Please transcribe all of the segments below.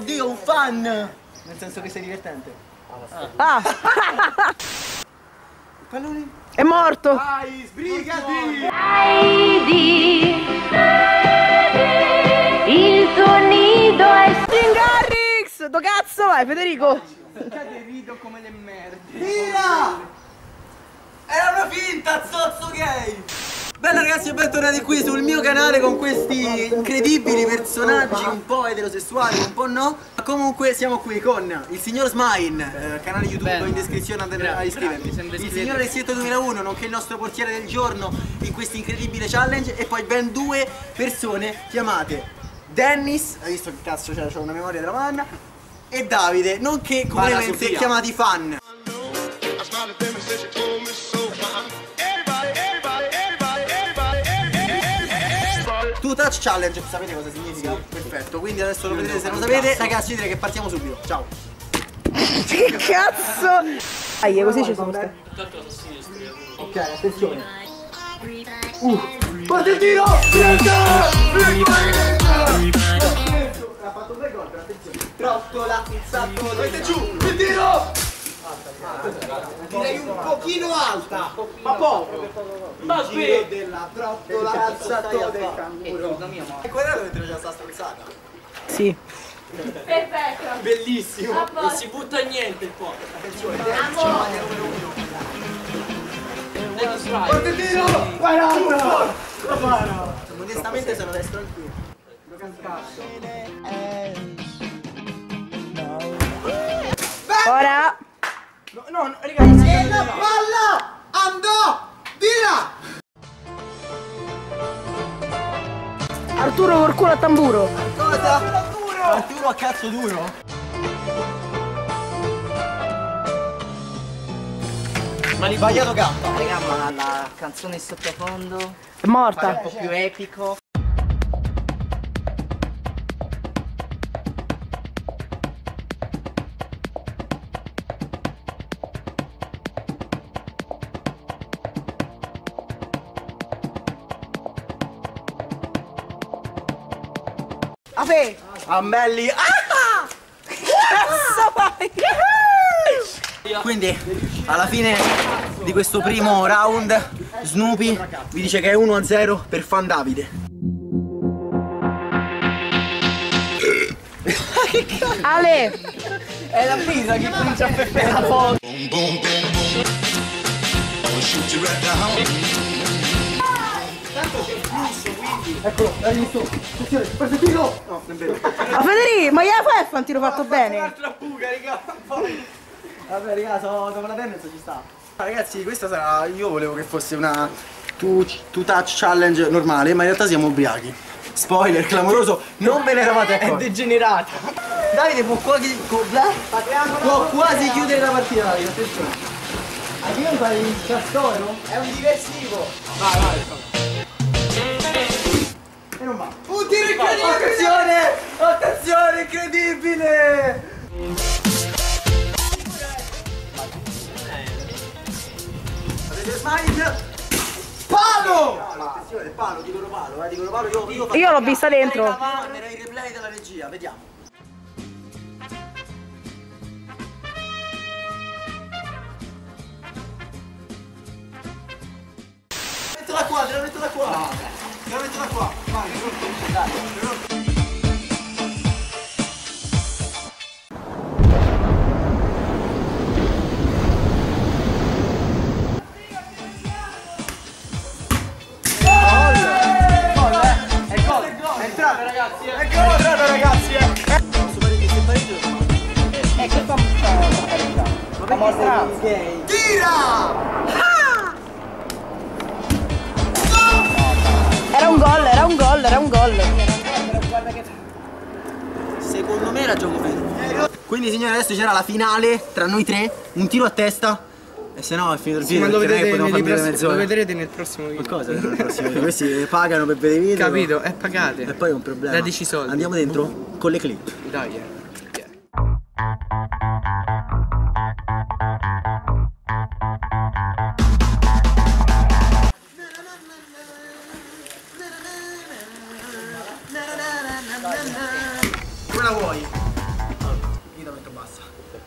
oddio, un fan! Nel senso che sei divertente. Ah! Pallone? È morto! Vai, sbrigati! Il tuo nido è Garrix! Do cazzo vai, Federico! Cade rido come le merde. Tira! Era una finta, zozzo gay! Bella ragazzi e bentornati qui sul mio canale con questi incredibili personaggi un po' eterosessuali, un po' no. Ma comunque siamo qui con il signor Smine, canale YouTube in descrizione, andate a iscrivervi. Il signor Ressietto 2001, nonché il nostro portiere del giorno in questi incredibili challenge. E poi ben due persone chiamate Dennis, hai visto che cazzo c'è una memoria della Madonna, e Davide, nonché comunemente chiamati Fan. Two Touch Challenge, sapete cosa significa? Perfetto, quindi adesso lo vedrete se non lo sapete. Ragazzi, direi che partiamo subito. Ciao. Che cazzo? Dai, così ci sono state. Ok, attenzione. Parte il tiro! Ha fatto un bel gol, però attenzione. Trottola, il salto, mette giù, il tiro! Direi un pochino alta, ma poco. Il giro della trottola, il salto del canguro. È quadrato mentre c'è sta strozzata. Sì. perfetto. Bellissimo. Non si butta niente qua. Attenzione, maglia numero 1. Parte il tiro! 40! Lo fanno! Modestamente sono destro tranquillo. Lo cantasso. Ora. No, ragazzi. E la palla andò di là! Arturo col culo a tamburo. Cosa? Arturo a cazzo duro? Ma li Sbagliato gamma. raga, ma la canzone sottofondo È è morta. un po' più epico. Afe! Amelli. Ah! Cazzo vai! Quindi alla fine di questo primo round Snoopy vi dice che è 1-0 per Fan Davide. Ale! È la pizza che comincia a peppere la foto. Eccolo, hai visto? Attenzione, preso il tiro! No, non è vero. Ma Federico, ma gliela fai un tiro fatto bene? Un'altra buca, raga. Vabbè, raga, dopo la tennis ci sta. Ragazzi, questa sarà. Io volevo che fosse una two touch challenge normale, ma in realtà siamo ubriachi. Spoiler clamoroso, non ve ne eravate accorti. È degenerata. Davide può quasi chiudere la partita, Davide, attenzione. Anche io fai il castoro? È un diversivo. Vai. E non va. Un tiro incredibile! Attenzione, incredibile! Avete Smile? Palo! Attenzione, palo, dicono palo, Io l'ho vista dentro. Manderei i replay della regia, vediamo. Te la metto da qua. Vai, dai. È entrato ragazzi, Posso fare questo pareggio? Che fa Ma perché tira! Era un gol. Secondo me era gioco vero. Quindi signori, adesso c'era la finale tra noi tre, un tiro a testa. E se no è finito il video, ma lo vedrete nel prossimo video. Qualcosa nel prossimo video. Questi pagano per vedere i video. Capito? Pagate. E poi è un problema. Dateci soldi. Andiamo dentro con le clip. Dai. Come la vuoi? basta.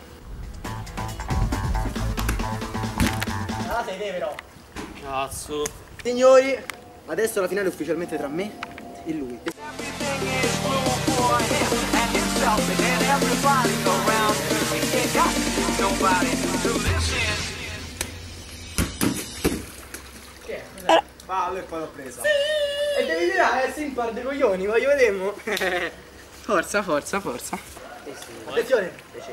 Ah, sei te però. Cazzo. Signori, adesso la finale è ufficialmente tra me e lui. Fallo e poi l'ho presa. Sì! E devi tirare, si impar dei coglioni, voglio vedere. Forza, forza, forza. Attenzione.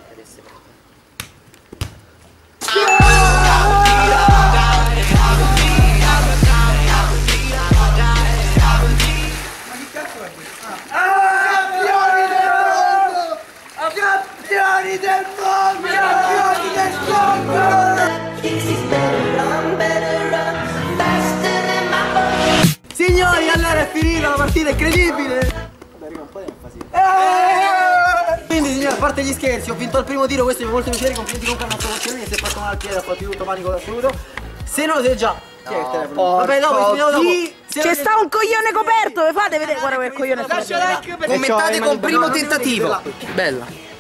Campioni del mondo! Campioni del mondo! Signori, allora è finita la partita, incredibile! Vabbè, raga, un po' di enfasi. Quindi signori, a parte gli scherzi, ho vinto il primo tiro, questo mi fa molto piacere, complimenti con il nostro Bocciolini, si è fatto male al piede, ha fatto tutto panico assoluto. Se non lo sei già, chi è il telefono? Vabbè, dopo, C'è sta un coglione coperto, vi fate vedere? Guarda quel coglione. Lascia like, commentate con primo tentativo. Bella.